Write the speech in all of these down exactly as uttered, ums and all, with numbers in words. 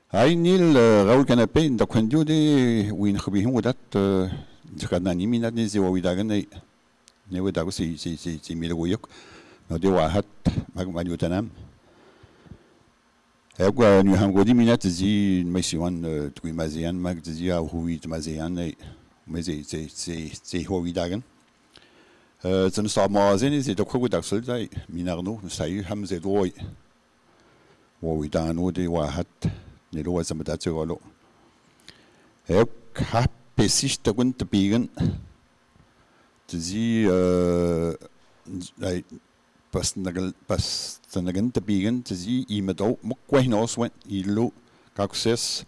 Ay nil Raoul Canapé da kwendio de win khabihin wadat jikadna ni minat ni zewa widagan ay ne wadago si si si si milagoyok no de wahat mag mag yutanam aywa ni ham godi minat zi maisiwan tui mazian mag zi au hui mazian ay mezi zi zi zi ho widagan zan sta mazen zi da khogu daksel dai minarno sai ham ze doi wo widano de wahat ni lo was amadat so lo ek ha pesich da gun te bigen zi ai pas nagal pas nagan te bigen zi I medo mo kwai no swen I lo kakses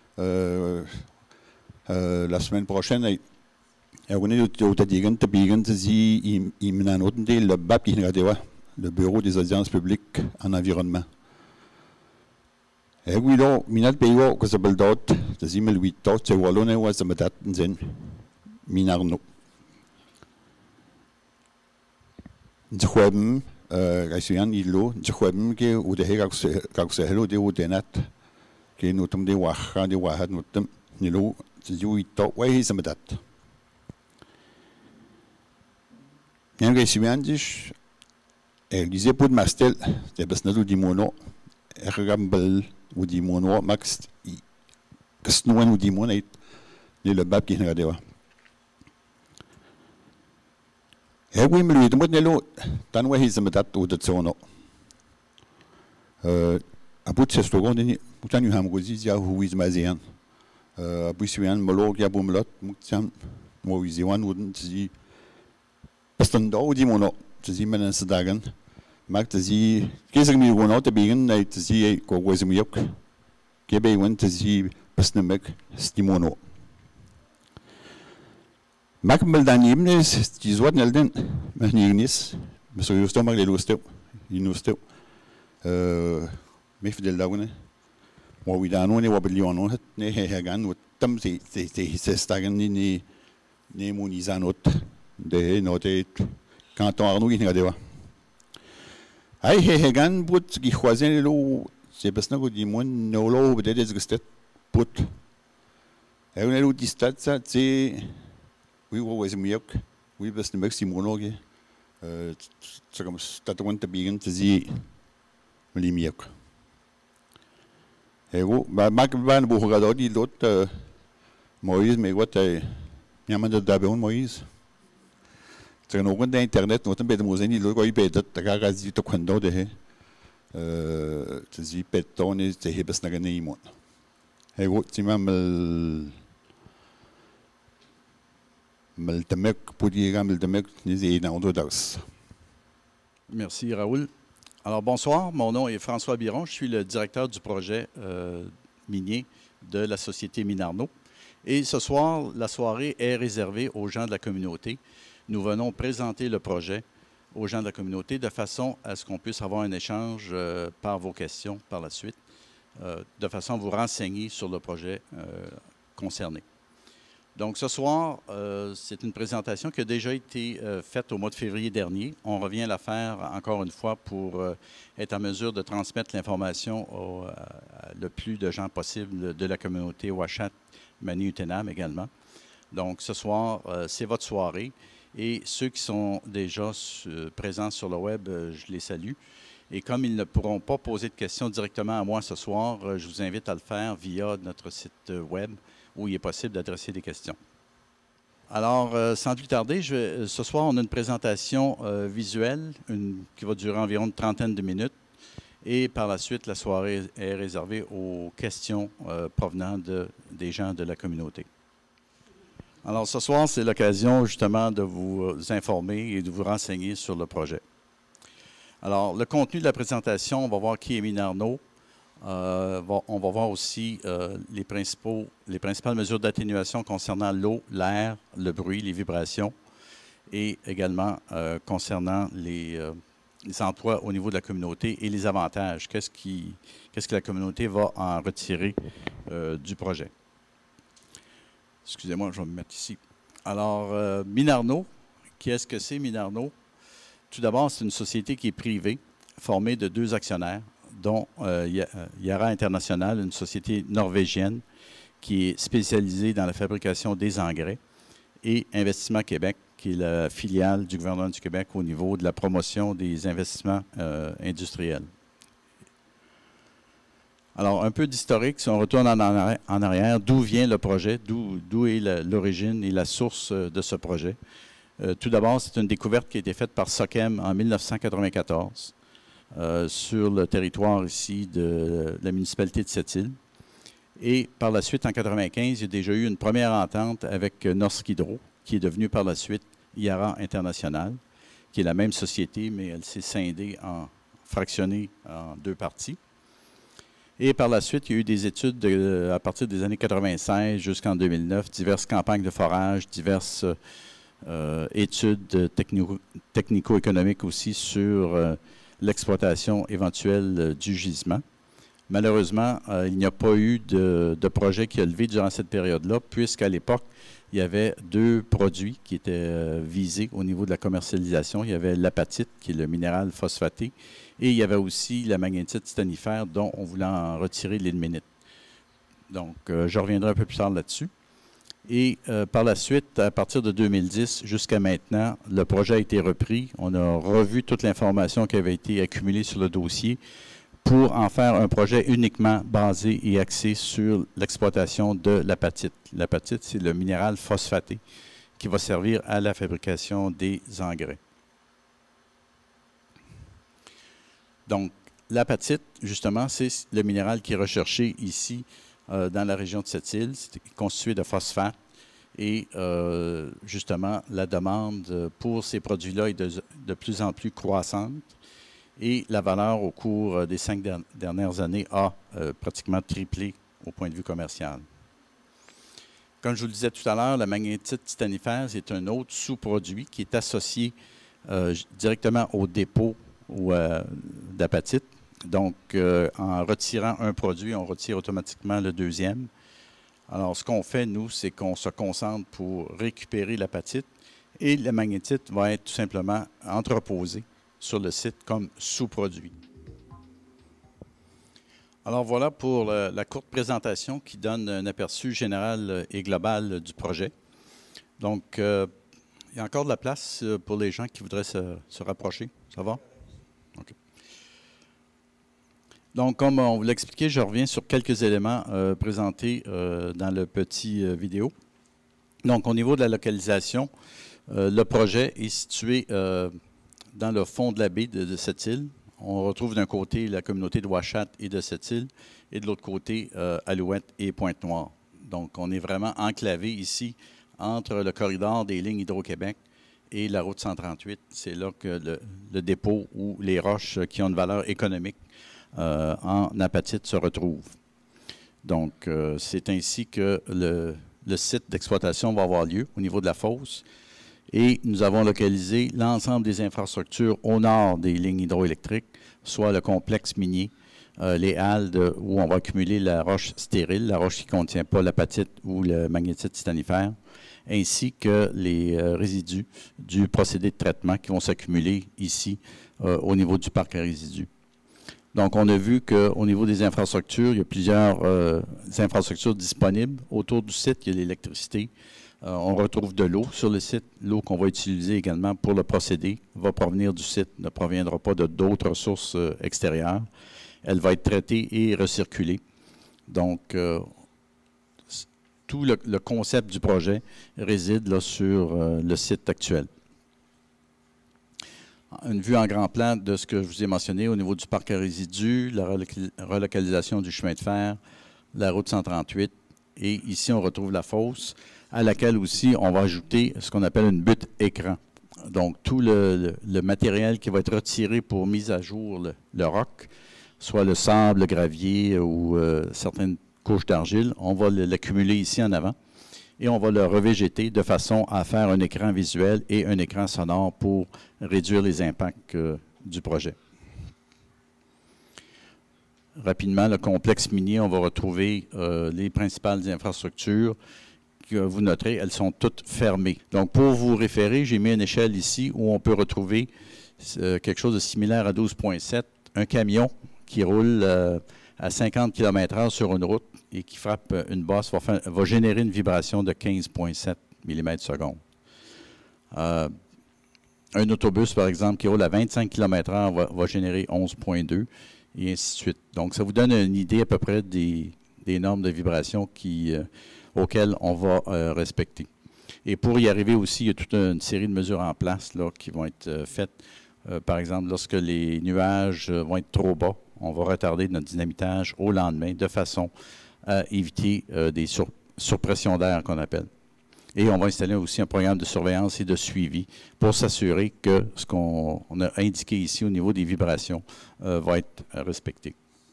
la semaine prochaine ai on est au Tadigan te bigen zi I menanoten de le bab qui le bureau des audiences publiques en environnement. Eguido minat peyo ko sa baldot sa zimel wito sa walone wa sa matat zen minarno. Nchwem gaisuyan ilo nchwem ke u de hegak kak sa hello de u denat ke nutum de waha de wahat nutum nilo sa wito wa hi sa matat. Yan gaisuyan dish Elise pod mastel de besnadu di mono ergambel ou di mono max kasnuan ou di mono ni le bab qui ngadewa ewi mlu de modelo tan wa his madat ou de tsono euh abut se slogan ni mutan yu ham gozi ya huiz mazian euh abu sian molog ya bumlot mutan mo wiziwan wurden zi pastan do di mono zi menen sadagan mag zi kesig mi wona te bigen na zi ko wezim yok ke be won zi pasnemek stimono mag mel danimne zi zwat nelden mahninis so yusto mag le lusto inusto euh me fidel dawne wa widano ne wa biliono ne he gan tam zi zi zi stagan ni ni ne monizanot de note quand on arnou ni gadewa ay he gan but gi khwazen lo c'est parce que di mon no lo de des gestet put ay on lo di stat ça c'est oui wo was miok oui best de maximono ge euh c'est comme stat want to begin to zi li miok ay wo ba mak ban bu gado di lot Moïse mais what ay yamanda dabeon Moïse c'est un organe d'internet nous avons besoin de l'eau il peut être carrément tout quando de he euh c'est péton et c'est hebes na gane imon hey wo tima mal mal tamek podi gamel tamek ni zina on dos. Merci Raoul. Alors bonsoir, mon nom est François Biron, je suis le directeur du projet euh, minier de la société Minarno et ce soir la soirée est réservée aux gens de la communauté. Nous venons présenter le projet aux gens de la communauté de façon à ce qu'on puisse avoir un échange euh, par vos questions par la suite, euh, de façon à vous renseigner sur le projet euh, concerné. Donc ce soir, euh, c'est une présentation qui a déjà été euh, faite au mois de février dernier. On revient la faire encore une fois pour euh, être en mesure de transmettre l'information le plus de gens possible de la communauté Ouachat, Mani-Utenam également. Donc ce soir, euh, c'est votre soirée. Et ceux qui sont déjà euh, présents sur le web, euh, je les salue. Et comme ils ne pourront pas poser de questions directement à moi ce soir, euh, je vous invite à le faire via notre site web où il est possible d'adresser des questions. Alors, euh, sans plus tarder, je vais, ce soir, on a une présentation euh, visuelle une, qui va durer environ une trentaine de minutes. Et par la suite, la soirée est réservée aux questions euh, provenant de, des gens de la communauté. Alors, ce soir, c'est l'occasion justement de vous informer et de vous renseigner sur le projet. Alors, le contenu de la présentation, on va voir qui est Minarno. Euh, on va voir aussi euh, les, principaux, les principales mesures d'atténuation concernant l'eau, l'air, le bruit, les vibrations et également euh, concernant les, euh, les emplois au niveau de la communauté et les avantages. Qu'est-ce qui, qu'est-ce que la communauté va en retirer euh, du projet? Excusez-moi, je vais me mettre ici. Alors, euh, Minarno, qu'est-ce que c'est Minarno? Tout d'abord, c'est une société qui est privée, formée de deux actionnaires. dont euh, Yara International, une société norvégienne qui est spécialisée dans la fabrication des engrais, et Investissement Québec, qui est la filiale du gouvernement du Québec au niveau de la promotion des investissements euh, industriels. Alors, un peu d'historique, si on retourne en arrière, en arrière d'où vient le projet, d'où est l'origine et la source de ce projet. Euh, tout d'abord, c'est une découverte qui a été faite par Sochem en mille neuf cent quatre-vingt-quatorze euh, sur le territoire ici de la municipalité de Sept-Îles. Et par la suite, en mille neuf cent quatre-vingt-quinze, il y a déjà eu une première entente avec Norsk Hydro, qui est devenue par la suite Yara International, qui est la même société, mais elle s'est scindée, en, fractionnée en deux parties. Et par la suite, il y a eu des études de, à partir des années quatre-vingt-seize jusqu'en deux mille neuf, diverses campagnes de forage, diverses euh, études technico-économiques aussi sur euh, l'exploitation éventuelle euh, du gisement. Malheureusement, euh, il n'y a pas eu de, de projet qui a levé durant cette période-là, puisqu'à l'époque, il y avait deux produits qui étaient euh, visés au niveau de la commercialisation. Il y avait l'apatite, qui est le minéral phosphaté, et il y avait aussi la magnétite titanifère, dont on voulait en retirer l'ilménite. Donc, euh, je reviendrai un peu plus tard là-dessus. Et euh, par la suite, à partir de deux mille dix jusqu'à maintenant, le projet a été repris. On a revu toute l'information qui avait été accumulée sur le dossier pour en faire un projet uniquement basé et axé sur l'exploitation de l'apatite. L'apatite, c'est le minéral phosphaté qui va servir à la fabrication des engrais. Donc, l'apatite, justement, c'est le minéral qui est recherché ici euh, dans la région de Sept-Îles. C'est constitué de phosphate et, euh, justement, la demande pour ces produits-là est de, de plus en plus croissante. Et la valeur au cours des cinq dernières années a euh, pratiquement triplé au point de vue commercial. Comme je vous le disais tout à l'heure, la magnétite titanifère, c'est un autre sous-produit qui est associé euh, directement au dépôt euh, d'apatite. Donc, euh, en retirant un produit, on retire automatiquement le deuxième. Alors, ce qu'on fait, nous, c'est qu'on se concentre pour récupérer l'apatite et la magnétite va être tout simplement entreposée sur le site comme sous-produit. Alors voilà pour la, la courte présentation qui donne un aperçu général et global du projet. Donc, euh, il y a encore de la place pour les gens qui voudraient se, se rapprocher. Ça va? OK. Donc, comme on vous l'a expliqué, je reviens sur quelques éléments euh, présentés euh, dans le petit euh, vidéo. Donc, au niveau de la localisation, euh, le projet est situé euh, dans le fond de la baie de, de Sept-Îles. On retrouve d'un côté la communauté de Ouachat et de Sept-Îles, et de l'autre côté, euh, Alouette et Pointe-Noire. Donc, on est vraiment enclavé ici entre le corridor des lignes Hydro-Québec et la route cent trente-huit. C'est là que le, le dépôt ou les roches qui ont une valeur économique euh, en apatite se retrouvent. Donc, euh, c'est ainsi que le, le site d'exploitation va avoir lieu au niveau de la fosse. Et nous avons localisé l'ensemble des infrastructures au nord des lignes hydroélectriques, soit le complexe minier, euh, les halles de, où on va accumuler la roche stérile, la roche qui ne contient pas l'apatite ou le magnétite titanifère, ainsi que les euh, résidus du procédé de traitement qui vont s'accumuler ici euh, au niveau du parc à résidus. Donc, on a vu qu'au niveau des infrastructures, il y a plusieurs euh, infrastructures disponibles. Autour du site, il y a l'électricité. Euh, on retrouve de l'eau sur le site. L'eau qu'on va utiliser également pour le procédé va provenir du site, ne proviendra pas de d'autres sources euh, extérieures. Elle va être traitée et recirculée. Donc, euh, tout le, le concept du projet réside là, sur euh, le site actuel. Une vue en grand plan de ce que je vous ai mentionné au niveau du parc à résidus, la relocalisation du chemin de fer, la route cent trente-huit, et ici on retrouve la fosse, à laquelle aussi on va ajouter ce qu'on appelle une butte écran. Donc tout le, le, le matériel qui va être retiré pour mise à jour le, le roc, soit le sable, le gravier ou euh, certaines couches d'argile, on va l'accumuler ici en avant et on va le revégéter de façon à faire un écran visuel et un écran sonore pour réduire les impacts euh, du projet. Rapidement, le complexe minier, on va retrouver euh, les principales infrastructures. Que vous noterez, elles sont toutes fermées. Donc, pour vous référer, j'ai mis une échelle ici où on peut retrouver euh, quelque chose de similaire à douze point sept, un camion qui roule euh, à cinquante kilomètres heure sur une route et qui frappe une bosse va, faire, va générer une vibration de quinze virgule sept millimètres seconde. Euh, un autobus, par exemple, qui roule à vingt-cinq kilomètres heure va, va générer onze virgule deux et ainsi de suite. Donc, ça vous donne une idée à peu près des, des normes de vibration qui, euh, auxquelles on va euh, respecter. Et pour y arriver aussi, il y a toute une série de mesures en place là, qui vont être euh, faites. Euh, par exemple, lorsque les nuages euh, vont être trop bas, on va retarder notre dynamitage au lendemain de façon à éviter euh, des sur, surpressions d'air qu'on appelle. Et on va installer aussi un programme de surveillance et de suivi pour s'assurer que ce qu'on a indiqué ici au niveau des vibrations euh, va être respecté.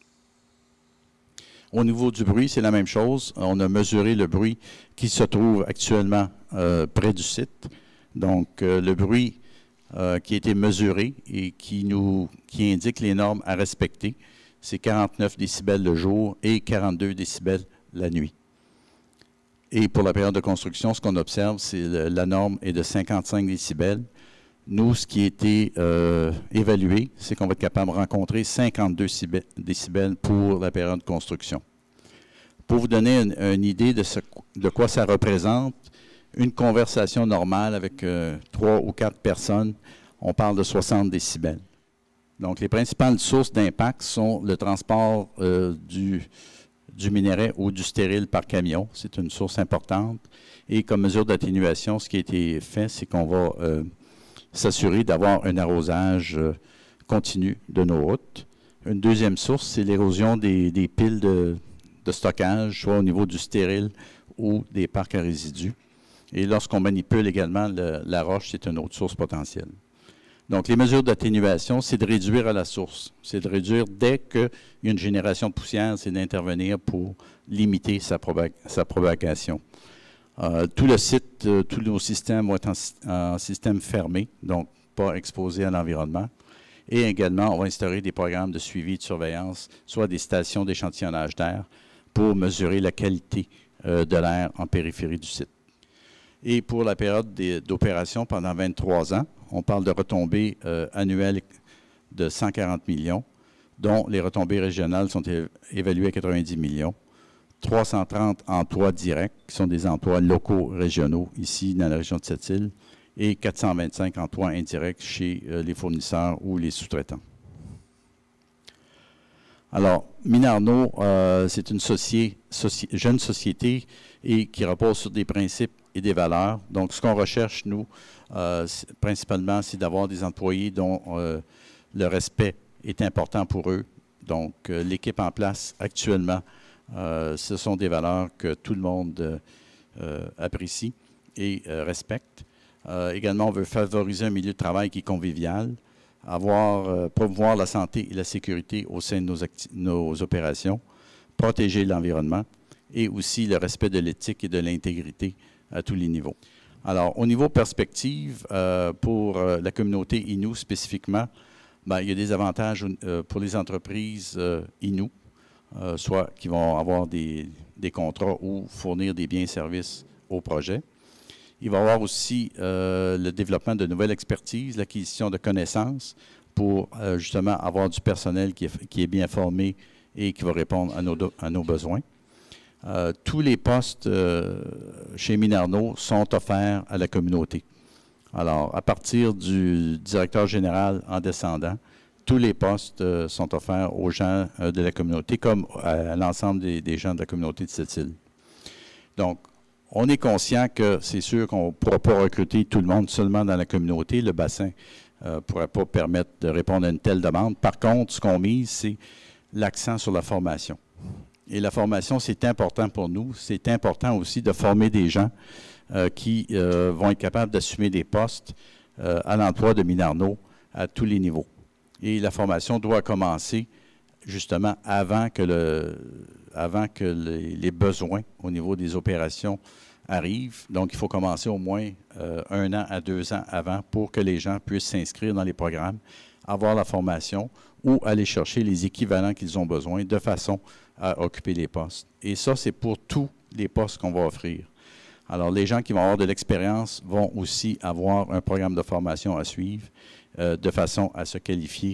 Au niveau du bruit, c'est la même chose. On a mesuré le bruit qui se trouve actuellement euh, près du site. Donc, euh, le bruit euh, qui a été mesuré et qui, nous, qui indique les normes à respecter, c'est quarante-neuf décibels le jour et quarante-deux décibels la nuit. Et pour la période de construction, ce qu'on observe, c'est la norme est de cinquante-cinq décibels. Nous, ce qui a été euh, évalué, c'est qu'on va être capable de rencontrer cinquante-deux décibels pour la période de construction. Pour vous donner une, une idée de, ce, de quoi ça représente, une conversation normale avec euh, trois ou quatre personnes, on parle de soixante décibels. Donc, les principales sources d'impact sont le transport euh, du, du minerai ou du stérile par camion. C'est une source importante. Et comme mesure d'atténuation, ce qui a été fait, c'est qu'on va euh, s'assurer d'avoir un arrosage euh, continu de nos routes. Une deuxième source, c'est l'érosion des, des piles de, de stockage, soit au niveau du stérile ou des parcs à résidus. Et lorsqu'on manipule également le, la roche, c'est une autre source potentielle. Donc, les mesures d'atténuation, c'est de réduire à la source. C'est de réduire dès qu'il y a une génération de poussière, c'est d'intervenir pour limiter sa, proba sa propagation. Euh, tout le site, euh, tous nos systèmes vont être en, en système fermé, donc pas exposés à l'environnement. Et également, on va instaurer des programmes de suivi et de surveillance, soit des stations d'échantillonnage d'air, pour mesurer la qualité euh, de l'air en périphérie du site. Et pour la période d'opération pendant vingt-trois ans, on parle de retombées euh, annuelles de cent quarante millions, dont les retombées régionales sont é évaluées à quatre-vingt-dix millions, trois cent trente emplois directs, qui sont des emplois locaux régionaux, ici dans la région de Sept-Îles, et quatre cent vingt-cinq emplois indirects chez euh, les fournisseurs ou les sous-traitants. Alors, Minarno, euh, c'est une soci soci jeune société et qui repose sur des principes et des valeurs. Donc, ce qu'on recherche, nous, euh, principalement, c'est d'avoir des employés dont euh, le respect est important pour eux. Donc, euh, l'équipe en place actuellement, euh, ce sont des valeurs que tout le monde euh, apprécie et euh, respecte. Euh, également, on veut favoriser un milieu de travail qui est convivial, avoir, euh, promouvoir la santé et la sécurité au sein de nos, nos opérations, protéger l'environnement et aussi le respect de l'éthique et de l'intégrité à tous les niveaux. Alors, au niveau perspective, euh, pour euh, la communauté Innu spécifiquement, ben, il y a des avantages euh, pour les entreprises euh, Innu, euh, soit qui vont avoir des, des contrats ou fournir des biens et services au projet. Il va y avoir aussi euh, le développement de nouvelles expertises, l'acquisition de connaissances pour euh, justement avoir du personnel qui est, qui est bien formé et qui va répondre à nos, à nos besoins. Euh, tous les postes euh, chez Minarno sont offerts à la communauté. Alors, à partir du directeur général en descendant, tous les postes euh, sont offerts aux gens euh, de la communauté, comme à l'ensemble des, des gens de la communauté de Sept-Îles. Donc, on est conscient que c'est sûr qu'on ne pourra pas recruter tout le monde seulement dans la communauté. Le bassin ne euh, pourrait pas permettre de répondre à une telle demande. Par contre, ce qu'on mise, c'est l'accent sur la formation. Et la formation, c'est important pour nous. C'est important aussi de former des gens euh, qui euh, vont être capables d'assumer des postes euh, à l'emploi de Minarno à tous les niveaux. Et la formation doit commencer justement avant que, le, avant que les, les besoins au niveau des opérations arrivent. Donc, il faut commencer au moins euh, un an à deux ans avant pour que les gens puissent s'inscrire dans les programmes, avoir la formation ou aller chercher les équivalents qu'ils ont besoin de façon à occuper les postes. Et ça, c'est pour tous les postes qu'on va offrir. Alors, les gens qui vont avoir de l'expérience vont aussi avoir un programme de formation à suivre euh, de façon à se qualifier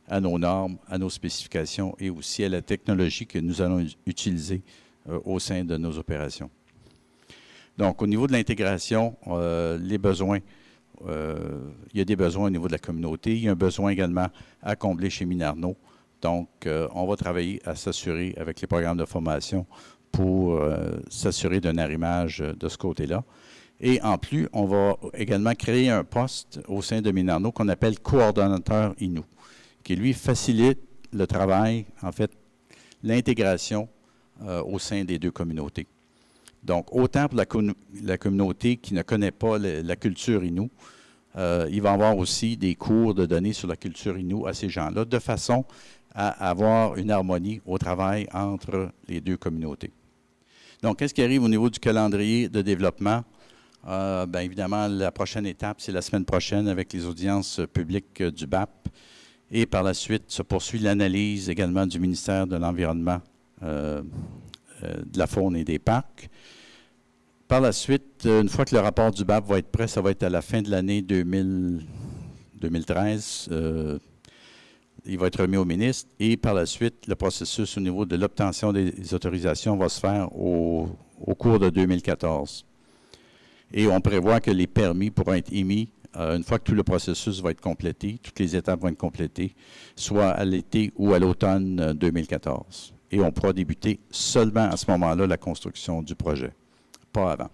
à nos normes, à nos spécifications et aussi à la technologie que nous allons utiliser euh, au sein de nos opérations. Donc, au niveau de l'intégration, euh, les besoins, euh, il y a des besoins au niveau de la communauté. Il y a un besoin également à combler chez Minarno. Donc, euh, on va travailler à s'assurer avec les programmes de formation pour euh, s'assurer d'un arrimage de ce côté-là. Et en plus, on va également créer un poste au sein de Minarno qu'on appelle coordonnateur I N U, qui lui facilite le travail, en fait, l'intégration euh, au sein des deux communautés. Donc, autant pour la, la communauté qui ne connaît pas le, la culture Innu, euh, il va y avoir aussi des cours de données sur la culture Innu à ces gens-là, de façon à avoir une harmonie au travail entre les deux communautés. Donc, qu'est-ce qui arrive au niveau du calendrier de développement? Euh, bien évidemment, la prochaine étape, c'est la semaine prochaine avec les audiences publiques du B A P. Et par la suite, se poursuit l'analyse également du ministère de l'Environnement, euh, euh, de la faune et des parcs. Par la suite, une fois que le rapport du B A P va être prêt, ça va être à la fin de l'année deux mille treize. Euh, il va être remis au ministre. Et par la suite, le processus au niveau de l'obtention des autorisations va se faire au, au cours de deux mille quatorze. Et on prévoit que les permis pourront être émis euh, une fois que tout le processus va être complété, toutes les étapes vont être complétées, soit à l'été ou à l'automne deux mille quatorze. Et on pourra débuter seulement à ce moment-là la construction du projet, pas avant.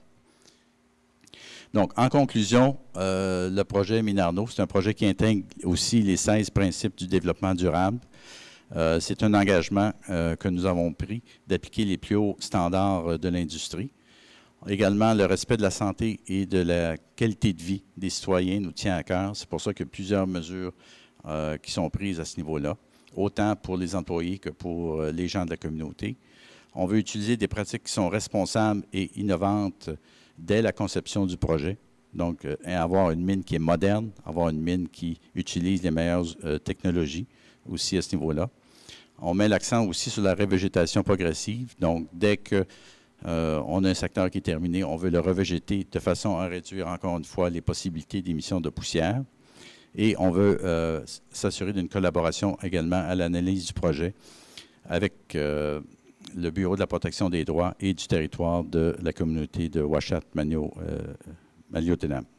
Donc, en conclusion, euh, le projet Minarno, c'est un projet qui intègre aussi les seize principes du développement durable. Euh, c'est un engagement euh, que nous avons pris d'appliquer les plus hauts standards de l'industrie. Également, le respect de la santé et de la qualité de vie des citoyens nous tient à cœur. C'est pour ça qu'il y a plusieurs mesures euh, qui sont prises à ce niveau-là, autant pour les employés que pour euh, les gens de la communauté. On veut utiliser des pratiques qui sont responsables et innovantes dès la conception du projet. Donc, euh, avoir une mine qui est moderne, avoir une mine qui utilise les meilleures euh, technologies aussi à ce niveau-là. On met l'accent aussi sur la revégétation progressive. Donc, dès que Euh, on a un secteur qui est terminé, on veut le revégéter de façon à réduire encore une fois les possibilités d'émission de poussière. Et on veut euh, s'assurer d'une collaboration également à l'analyse du projet avec euh, le Bureau de la protection des droits et du territoire de la communauté de Ouachat-Maliotenam. Euh,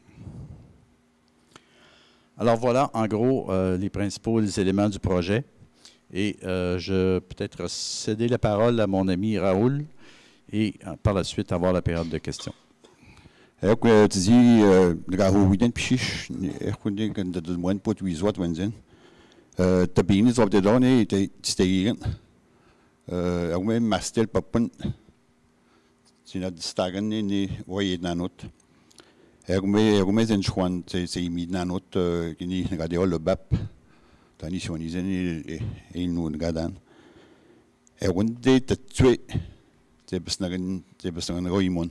Alors voilà, en gros, euh, les principaux les éléments du projet. Et euh, je vais peut-être céder la parole à mon ami Raoul, et par la suite avoir la période de questions. Ek tzi ga ho widen psich ek kunde kan dat de moin pot wis wat wenzen. Eh tabini op de done te stegen. Eh ook met mastel pappen. Sina de stagen ni woyed nanot. Ek me ek me zen chwan te se mi nanot ni ga de le bap. Tani shoni zen e nu gadan. Ek wonde te twe te besnagen te besnagen roimon.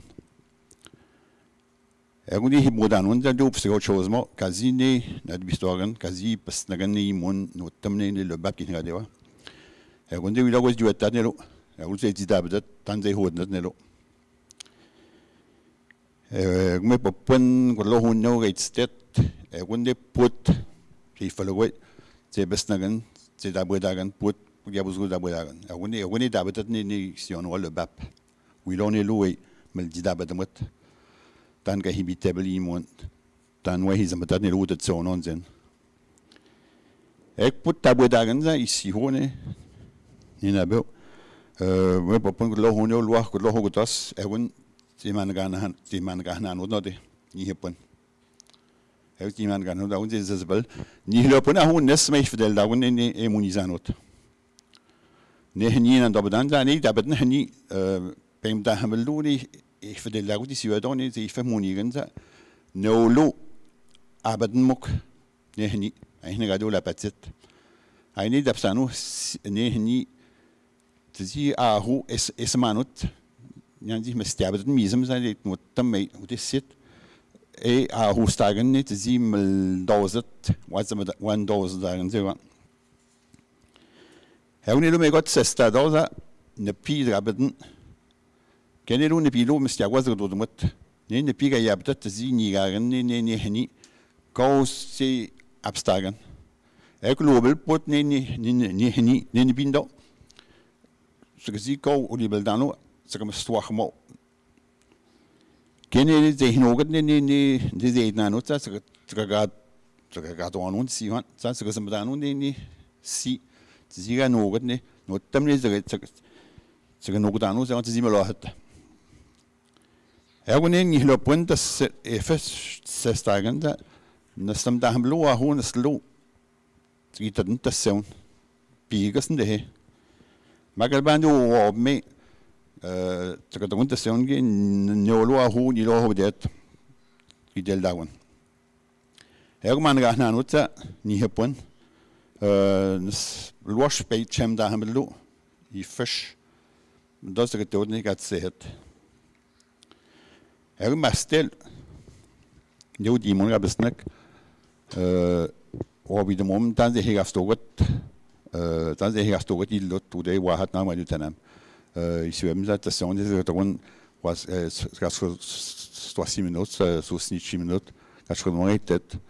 Ek die modan und da op se chose mo kazine na bistoren kazi besnagen ni mon no tamne le bab ki ngadewa. Ek wonde wi lagos du etanelo. Ek wonde ti dabedat tan ze hod net nelo. Ek me popon ko lo hun no reit stet. Ek wonde put ti falwe te besnagen te dabedagan put ya buzgu dabedagan. Ek wonde ek wonde dabedat ni ni sion le bab. Wi lo ne lo e mel di dabedamot. Dan ga hibitabel imon dan wa hizam dat ne rotet so nonsen ek put tabwe dagan za isi hone ni na be euh we popon lo hone lo wax ko lo hogotas e won ti man ga na ti man ga na no de ni hepon e ti man ga no da un ze zebel ni lo pona hon nes me fidel da won ni e munizanot ne ni na da bedan za ni da bedn ni euh pem da hameluni ich für die Leute, die sie nicht, ich vermonieren sie, no lo, aber den Muck, ne nie, eigentlich gerade la patit, eigentlich da psano, ne nie, sie a ho es es manut, ja sich mit sterben den Misem sein, die nur damit und das sit, e a ho stagen nicht, sie mal dozet, was mit one dozen sagen sie. Herr Unilo mir Gott sesta doza, ne pi rabeden. Kenelo ne pilo mis tiagwa zo do mot ne ne piga yabta tzi ni garan ne ne ne hani kaus se abstagan Ek lobel pot ni ni ni ni ni ni bindo. Så kan sige gå og lige dano, så kan man stå ham. Kende det det noget ni ni ni det det nano, så så kan jeg så kan jeg dog nogen sige han, så så kan man dano ni ni si, så siger noget ni, noget dem ni så så så kan noget dano, så så siger man lort. Jeg går ned i løbet der først så stagen der, næsten der ham lå og hun slog. Så gitter den der søvn. Biger sådan det her. Man kan bare nu over med, så kan den der søvn give nødlå og hun i lov det i del dagen. Her kan man gerne nu tage ni her på en. Lås bag tjem der ham lå i fisk. Men da så kan det ikke at se het. Her kan man stille. Jo de må jeg besnak. Og vi det moment der her stået, der det her stået i lot to det var hat nærmere utenam. I svømmer der så det der rundt var skal stå syv minutter så snit syv minutter. Kanskje det var det.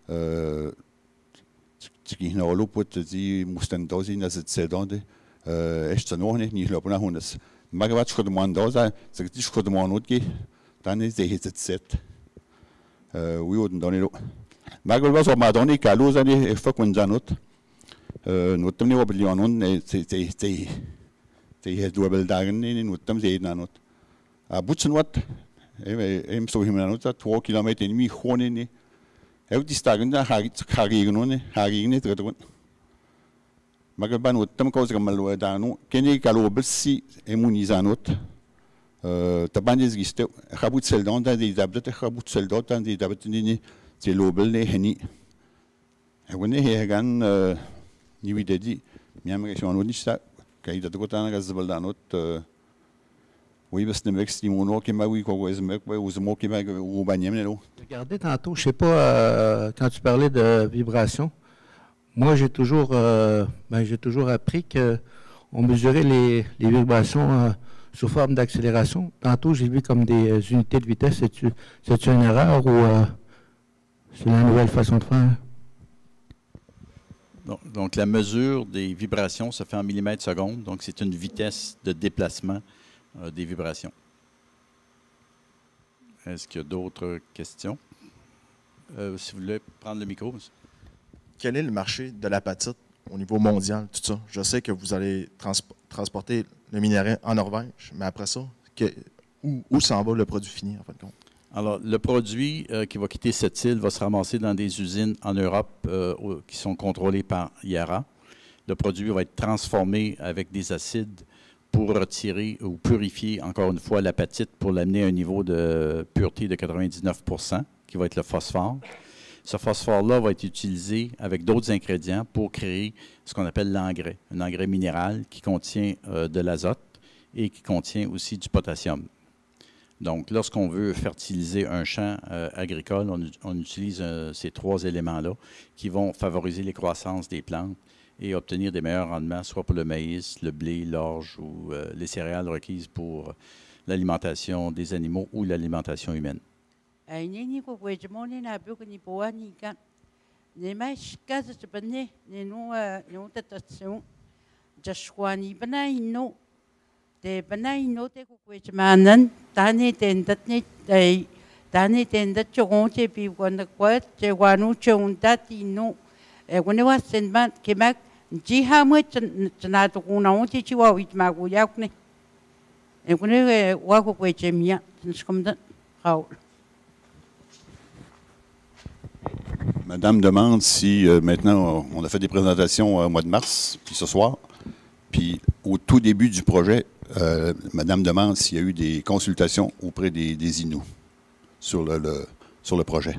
Så gik han over på det de måste da sin altså se da det. Efter nog ikke ni løber hundes. Man kan bare skulle man da så så det skulle man ud give. Dan er det helt set. Vi uden da nu. Man kan også meget andet kalde så det for kun janot. Nu dem ni var billion det det det det her dubbel dagen ni nu dem det nanot. A butsen wat. Em så himmel nanot to kilometer i mi hånden ni. Jeg de stagen der har har ikke nogen har ikke net det rundt. Man kan bare nu dem kan også kan man lade der nu. Kan ikke kalde obelsi emunizanot. Tabanez gistev. Habut seldan der de dablet habut seldan der de dablet ni til lobel det heni. Jeg kunne her gerne ni vi det de. Jeg må ikke noget så kan I da godt andet gas baldanot. Oui, parce que mec, si mon nom qui m'a oui, quoi, c'est mec, ouais, ou c'est moi qui m'a ou bagnem là. Regardez tantôt, je sais pas euh, quand tu parlais de vibration. Moi, j'ai toujours, euh, ben, j'ai toujours appris que on mesurait les, les vibrations euh, sous forme d'accélération. Tantôt, j'ai vu comme des euh, unités de vitesse. C'est-tu, c'est-tu une erreur ou euh, c'est la nouvelle façon de faire? Donc, donc, la mesure des vibrations se fait en millimètres secondes. Donc, c'est une vitesse de déplacement euh, des vibrations. Est-ce qu'il y a d'autres questions? Euh, si vous voulez prendre le micro, monsieur. Quel est le marché de l'apatite au niveau mondial, tout ça? Je sais que vous allez trans transporter le minerai en Norvège, mais après ça, que, où, où s'en va le produit fini, en fin de compte? Alors, le produit euh, qui va quitter cette île va se ramasser dans des usines en Europe euh, qui sont contrôlées par Yara. Le produit va être transformé avec des acides pour retirer ou purifier, encore une fois, l'apatite pour l'amener à un niveau de pureté de quatre-vingt-dix-neuf pour cent, qui va être le phosphore. Ce phosphore-là va être utilisé avec d'autres ingrédients pour créer ce qu'on appelle l'engrais, un engrais minéral qui contient euh, de l'azote et qui contient aussi du potassium. Donc, lorsqu'on veut fertiliser un champ euh, agricole, on, on utilise euh, ces trois éléments-là qui vont favoriser les croissances des plantes et obtenir des meilleurs rendements, soit pour le maïs, le blé, l'orge ou euh, les céréales requises pour l'alimentation des animaux ou l'alimentation humaine. Aini ko ko jemoni na bu ni poani kan ne mai kaza tbane ne no no tatation jashwani bana ino te bana ino te ko ko jemanan tani ten tatni dai tani ten dat chogon te pi kon ko te wanu chon tatino e ko ne wa senban kemak ji ha mo tsna to ko na o ti chi wa wi ma ko yak ne e ko ne wa ko ko jemia tskom da haul. Madame demande si euh, maintenant on a fait des présentations euh, au mois de mars, puis ce soir, puis au tout début du projet, euh, Madame demande s'il y a eu des consultations auprès des, des Inuits sur le, le, sur le projet.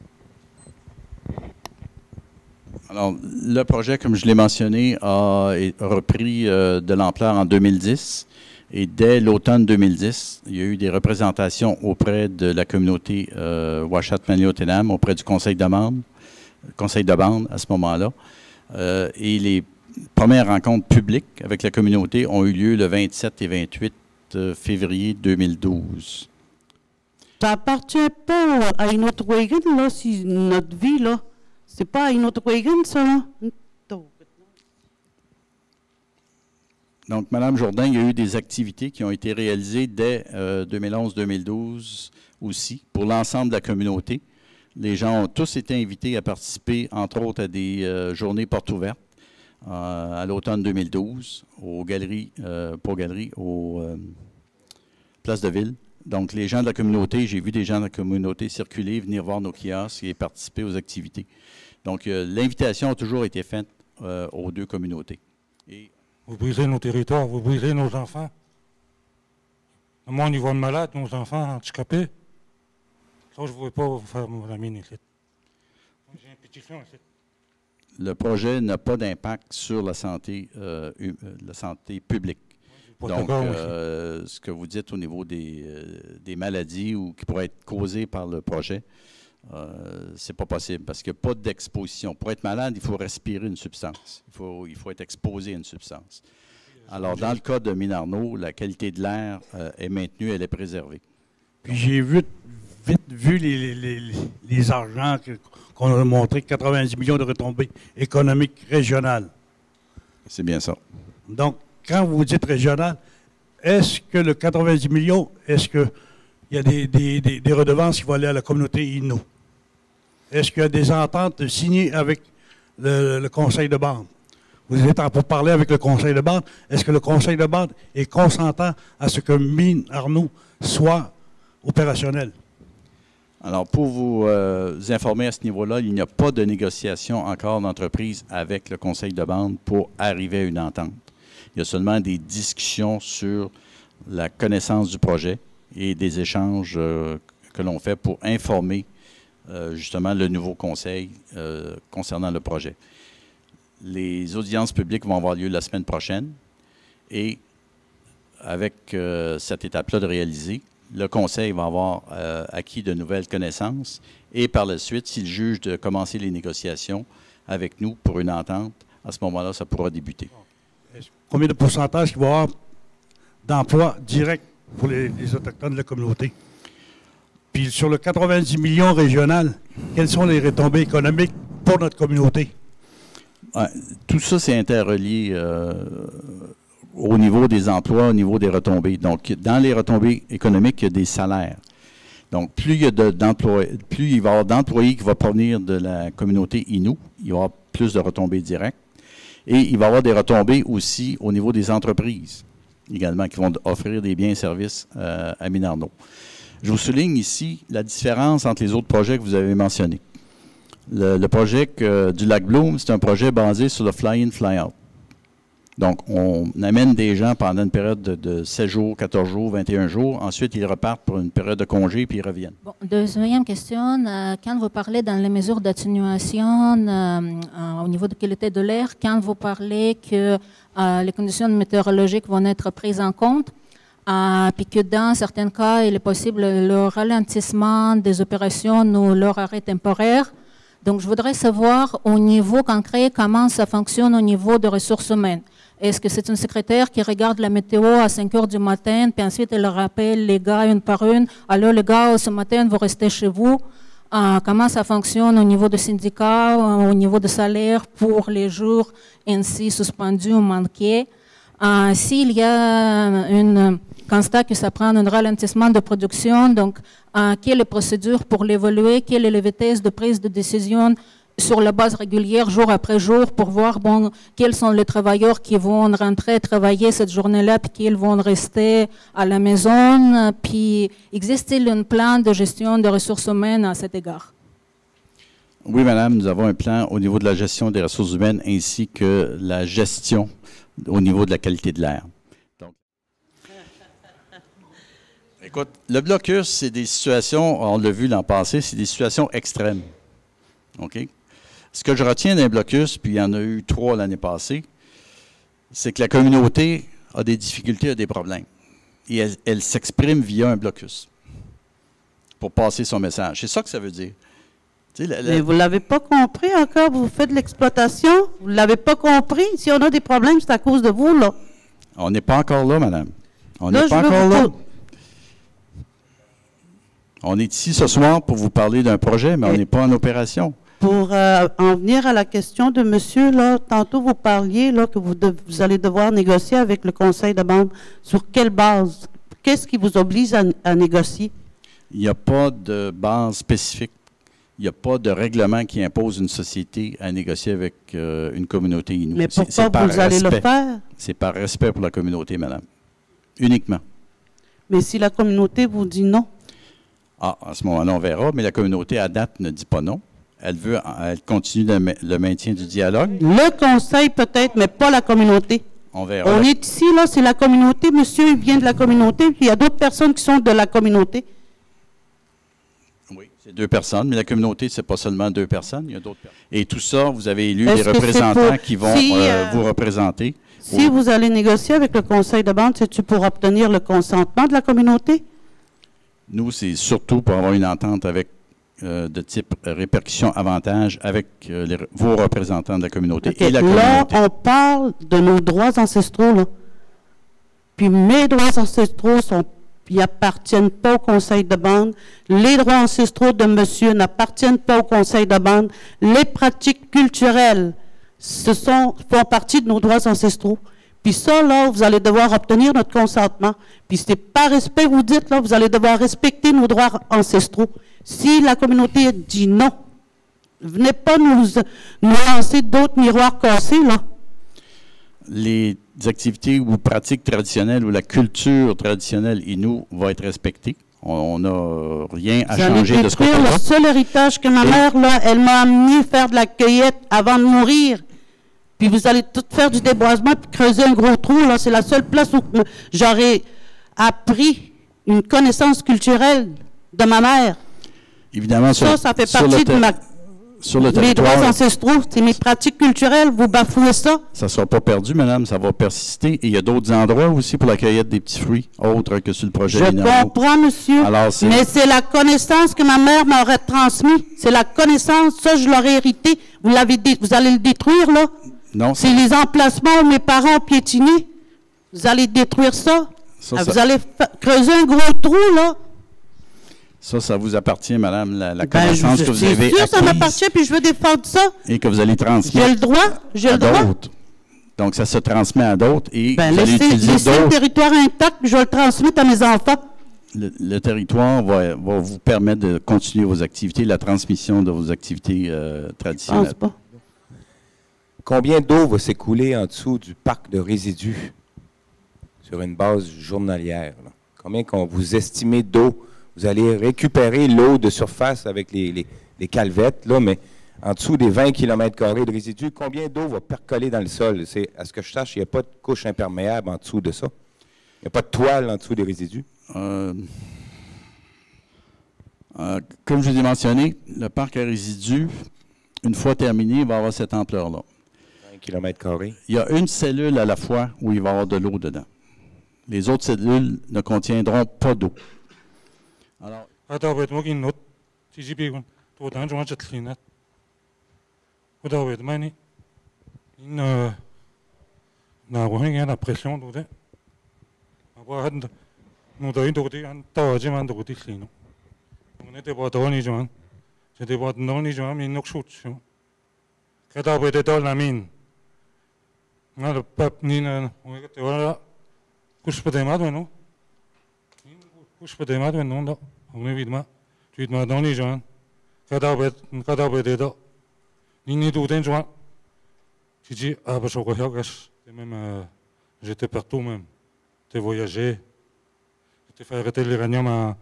Alors, le projet, comme je l'ai mentionné, a, a repris euh, de l'ampleur en deux mille dix. Et dès l'automne deux mille dix, il y a eu des représentations auprès de la communauté euh, Uashat Maniotenam, auprès du conseil de bande, conseil de bande à ce moment-là. Euh, et les premières rencontres publiques avec la communauté ont eu lieu le vingt-sept et vingt-huit février deux mille douze. Ça appartient pas à une autre wagon, là, si notre vie, là. C'est pas à une autre wagon, ça, là. Donc, Mme Jourdain, il y a eu des activités qui ont été réalisées dès euh, deux mille onze deux mille douze aussi, pour l'ensemble de la communauté. Les gens ont tous été invités à participer, entre autres, à des euh, journées portes ouvertes euh, à l'automne deux mille douze, aux galeries, euh, pas aux galeries, aux euh, places de ville. Donc, les gens de la communauté, j'ai vu des gens de la communauté circuler, venir voir nos kiosques et participer aux activités. Donc, euh, l'invitation a toujours été faite euh, aux deux communautés. Et vous brisez nos territoires, vous brisez nos enfants. Moi, on y voit malade, nos enfants handicapés. Ça, je ne veux pas vous faire la mine ici. J'ai une pétition ici. Le projet n'a pas d'impact sur la santé, euh, la santé publique. Donc, euh, ce que vous dites au niveau des, euh, des maladies ou qui pourraient être causées par le projet, euh, c'est pas possible parce qu'il n'y a pas d'exposition. Pour être malade, il faut respirer une substance. Il faut, il faut être exposé à une substance. Alors, dans le cas de Mine-Arnaud, la qualité de l'air euh, est maintenue, elle est préservée. Puis j'ai vu, vite vu les, les, les, les argents qu'on a montré, quatre-vingt-dix millions de retombées économiques régionales. C'est bien ça. Donc, quand vous dites régional, est-ce que le quatre-vingt-dix millions, est-ce qu'il y a des, des, des, des redevances qui vont aller à la communauté Innu? Est-ce qu'il y a des ententes signées avec le, le conseil de bande? Vous êtes en pour parler avec le conseil de bande. Est-ce que le conseil de bande est consentant à ce que Mine-Arnaud soit opérationnel? Alors, pour vous euh, informer à ce niveau-là, il n'y a pas de négociation encore d'entreprise avec le conseil de bande pour arriver à une entente. Il y a seulement des discussions sur la connaissance du projet et des échanges euh, que l'on fait pour informer euh, justement le nouveau conseil euh, concernant le projet. Les audiences publiques vont avoir lieu la semaine prochaine et avec euh, cette étape-là de réaliser, le conseil va avoir euh, acquis de nouvelles connaissances et par la suite, s'il juge de commencer les négociations avec nous pour une entente, à ce moment-là, ça pourra débuter. Combien de pourcentage il va y avoir d'emplois directs pour les, les Autochtones de la communauté? Puis sur le quatre-vingt-dix millions régional, quelles sont les retombées économiques pour notre communauté? Ouais, tout ça, c'est interrelié euh, au niveau des emplois, au niveau des retombées. Donc, dans les retombées économiques, il y a des salaires. Donc, plus il, y a de, d'employés, plus il va y avoir d'employés qui vont provenir de la communauté Innu, il y aura plus de retombées directes. Et il va y avoir des retombées aussi au niveau des entreprises, également, qui vont offrir des biens et services euh, à Mine-Arnaud. Je vous souligne ici la différence entre les autres projets que vous avez mentionnés. Le, le projet que, du Lac Bloom, c'est un projet basé sur le fly-in, fly-out. Donc, on amène des gens pendant une période de, de sept jours, quatorze jours, vingt et un jours. Ensuite, ils repartent pour une période de congé, puis ils reviennent. Bon, deuxième question. Euh, quand vous parlez dans les mesures d'atténuation euh, euh, au niveau de qualité de l'air, quand vous parlez que euh, les conditions météorologiques vont être prises en compte, euh, puis que dans certains cas, il est possible le ralentissement des opérations ou leur arrêt temporaire. Donc, je voudrais savoir au niveau concret comment ça fonctionne au niveau des ressources humaines. Est-ce que c'est une secrétaire qui regarde la météo à cinq heures du matin, puis ensuite elle rappelle les gars une par une, alors les gars, ce matin, vous restez chez vous. Euh, comment ça fonctionne au niveau du syndicat, au niveau de salaire pour les jours ainsi suspendus ou manqués. Euh, S'il y a un constat que ça prend un ralentissement de production, donc euh, quelle est la procédure pour l'évaluer, quelle est la vitesse de prise de décision sur la base régulière, jour après jour, pour voir bon, quels sont les travailleurs qui vont rentrer travailler cette journée-là, puis qu'ils vont rester à la maison. Puis, existe-t-il un plan de gestion des ressources humaines à cet égard? Oui, madame, nous avons un plan au niveau de la gestion des ressources humaines ainsi que la gestion au niveau de la qualité de l'air. Donc, écoute, le blocus, c'est des situations, on l'a vu l'an passé, c'est des situations extrêmes. OK? Ce que je retiens d'un blocus, puis il y en a eu trois l'année passée, c'est que la communauté a des difficultés, a des problèmes. Et elle, elle s'exprime via un blocus pour passer son message. C'est ça que ça veut dire. Tu sais, la, la... Mais vous ne l'avez pas compris encore, vous faites de l'exploitation, vous ne l'avez pas compris. Si on a des problèmes, c'est à cause de vous, là. On n'est pas encore là, madame. On Là, n'est pas je veux encore vous là. dire- On est ici ce soir pour vous parler d'un projet, mais on n'est pas en opération. pour euh, en venir à la question de monsieur, là, tantôt vous parliez là, que vous, de, vous allez devoir négocier avec le conseil de bande. Sur quelle base? Qu'est-ce qui vous oblige à, à négocier? Il n'y a pas de base spécifique. Il n'y a pas de règlement qui impose une société à négocier avec euh, une communauté Innu. Mais pourquoi vous allez le faire? C'est par respect pour la communauté, madame. Uniquement. Mais si la communauté vous dit non? Ah, à ce moment-là, on verra, mais la communauté, à date, ne dit pas non. Elle veut, elle continue le, le maintien du dialogue. Le conseil peut-être, mais pas la communauté. On verra. On est ici, là, c'est la communauté. Monsieur, il vient de la communauté, puis il y a d'autres personnes qui sont de la communauté. Oui, c'est deux personnes, mais la communauté, c'est pas seulement deux personnes, il y a d'autres personnes. Et tout ça, vous avez élu des représentants pour, qui vont si, euh, vous représenter. Si vous allez négocier avec le conseil de bande, c'est-tu pour obtenir le consentement de la communauté? Nous, c'est surtout pour avoir une entente avec euh, de type euh, répercussion-avantage avec euh, les, vos représentants de la communauté okay. et la là, communauté. Là, on parle de nos droits ancestraux, là. Puis mes droits ancestraux sont, ils n'appartiennent pas au conseil de bande. Les droits ancestraux de monsieur n'appartiennent pas au conseil de bande. Les pratiques culturelles, ce sont, font partie de nos droits ancestraux. Puis ça, là, vous allez devoir obtenir notre consentement. Puis c'est par respect, vous dites, là, vous allez devoir respecter nos droits ancestraux. Si la communauté dit non, venez pas nous, nous lancer d'autres miroirs cassés, là. Les activités ou pratiques traditionnelles ou la culture traditionnelle Innu va être respectée. On n'a rien à changer de ce côté-là. Le seul héritage que ma Et mère, là, elle m'a amené faire de la cueillette avant de mourir. Puis vous allez tout faire du déboisement puis creuser un gros trou, là. C'est la seule place où j'aurais appris une connaissance culturelle de ma mère. Évidemment, ça, ça fait partie de ma, sur le mes droits ancestraux. C'est mes pratiques culturelles. Vous bafouez ça. Ça ne sera pas perdu, madame. Ça va persister. Et il y a d'autres endroits aussi pour la cueillette des petits fruits, autres que sur le projet Je Minarno. comprends, monsieur. Alors, mais c'est la connaissance que ma mère m'aurait transmise. C'est la connaissance. Ça, je l'aurais hérité. Vous, l'avez vous allez le détruire, là? Non. C'est les emplacements où mes parents ont piétiné. Vous allez détruire ça. ça, ça vous allez creuser un gros trou, là. Ça, ça vous appartient, madame, la, la connaissance ben, je, que vous avez sûr, acquise. Ça m'appartient, puis je veux défendre ça. Et que vous allez transmettre. J'ai le droit. J'ai le droit. Donc, ça se transmet à d'autres et ben, vous allez laissez, utiliser laissez le territoire intact, puis je vais le transmettre à mes enfants. Le, le territoire va, va vous permettre de continuer vos activités, la transmission de vos activités euh, traditionnelles. Je pense pas. Combien d'eau va s'écouler en dessous du parc de résidus sur une base journalière? Là? Combien qu'on vous estimez d'eau? Vous allez récupérer l'eau de surface avec les, les, les calvettes, là, mais en dessous des vingt kilomètres carrés de résidus, combien d'eau va percoler dans le sol? À ce que je sache, il n'y a pas de couche imperméable en dessous de ça. Il n'y a pas de toile en dessous des résidus. Euh, euh, comme je l'ai mentionné, le parc à résidus, une fois terminé, va avoir cette ampleur-là. vingt kilomètres carrés. Il y a une cellule à la fois où il va y avoir de l'eau dedans. Les autres cellules ne contiendront pas d'eau. Alors, هذا ممكن نوت تيجي بيكون توضع جوان جتلينات وده هو ماني إن ناقوهين أنا بريسيون دوده أبغى هاد نوداين دوده عن تواجه من دوده تلينو ونده بادوني جوان جدي بادوني جوان من نقشوت شو كذا بده دال نمين أنا باب نينا ويكتب ولا كوش بده ما دونه كوش بده ما دونه ده هوني بيدما بيدما دوني جوان كذا بده كذا بده ده نيني دودين جوان تيجي أبى شو كهياكش même j'étais partout même j'ai voyagé j'ai fait arrêter l'uranium à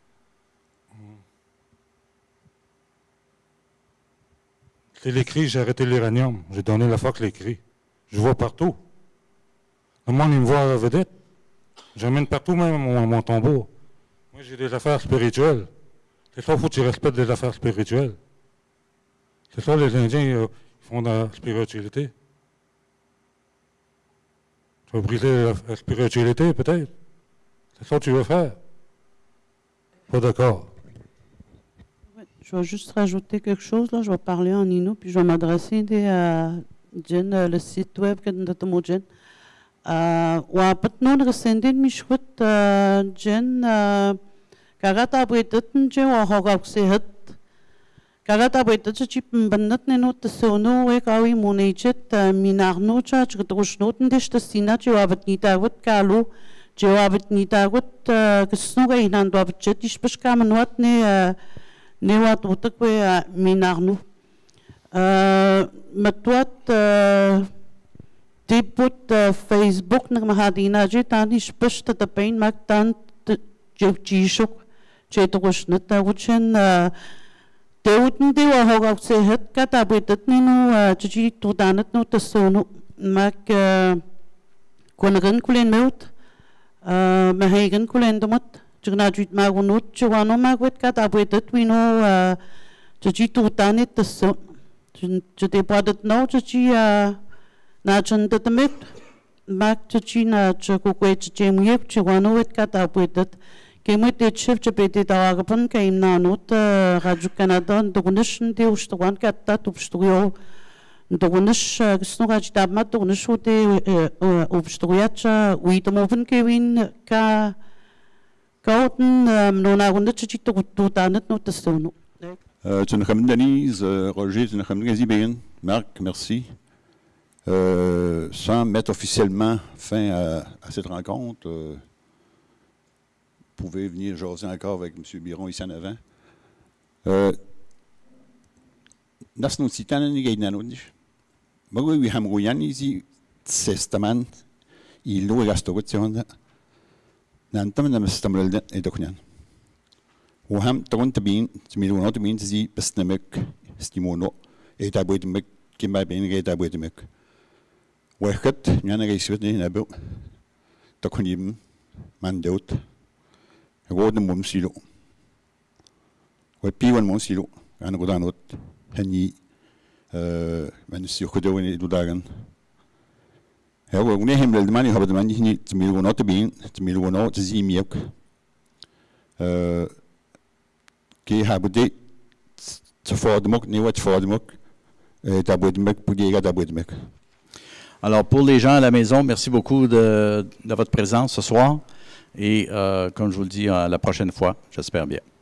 les cris j'ai arrêté l'uranium j'ai donné la fac les cris je vois partout le monde il me voit à la vedette j'amène partout même mon, mon tombeau moi j'ai des affaires spirituelles c'est ça faut que tu respectes des affaires spirituelles c'est ça les Indiens ils font de la spiritualité. Tu veux briser la, la spiritualité, peut-être? C'est ça que tu veux faire? Pas d'accord. Je vais juste rajouter quelque chose, là. Je vais parler en Innu, puis je vais m'adresser à Jen, le site web que nous avons Jen. وعبتنا نرسندين مشوت جن كارات أبغيتن جن وهاقسيهت Kaga tabay ta chip banat ne not sono we kawi monechet minarno cha chgdroshnoten des das sina jawabt ni tagut kalu jawabt ni tagut ksnuga inan do abchet is beskam not ne ne wat utak we minarno matwat tiput Facebook na mahadina je tani spest ta pain mak tan jevchishuk chetoshnot taguchen Teuten die we hoog se het kata betet ni no chichi to danet no te sono mak kongen kulen meut me hegen kulen domot jna juit magunut chwano magwet kata betet we no chichi to danet te so chete padet no chichi na chante te met mak chichi na chokwe chichi myek chwano wet kata betet Kemet et chef de P T Taragapan kaim na not Radio Canada ndognish ndi ustwan katta tubstuyo ndognish gsnoga tabma ndognish ute ubstuyacha uitamoven kevin ka kauten nona runde chichito tutanet not stono Tu nous Denise, Roger, tu nous bien. Marc, merci. Euh, sans mettre officiellement fin à, à cette rencontre, euh, vous pouvez venir jaser encore avec M. Biron ici en avant. Nas nous citons ni gagne nanodish. Bagui wi hamgoyan ici testament il lo gastoration nantam na mestamrel et doknyan. وهم تكون تبين تميلون تبين تزي بس نمك استيمونو إيه تابويت مك كم بين جاي تابويت مك وقت يعني جاي سويت نبأ تكون يم من دوت غود ممسيلو وبيوان ممسيلو أنا قدانوت هني من السيوكدوين دوداغن هو ونهم للماني هو بدماني هني تميلون تبين تميلون تزي ميك qui a besoin de faire de moc, ni de faire de moc, d'abord de mec pour dire d'abord de mec. Alors pour les gens à la maison, merci beaucoup de, de votre présence ce soir et euh, comme je vous le dis, à la prochaine fois, j'espère bien.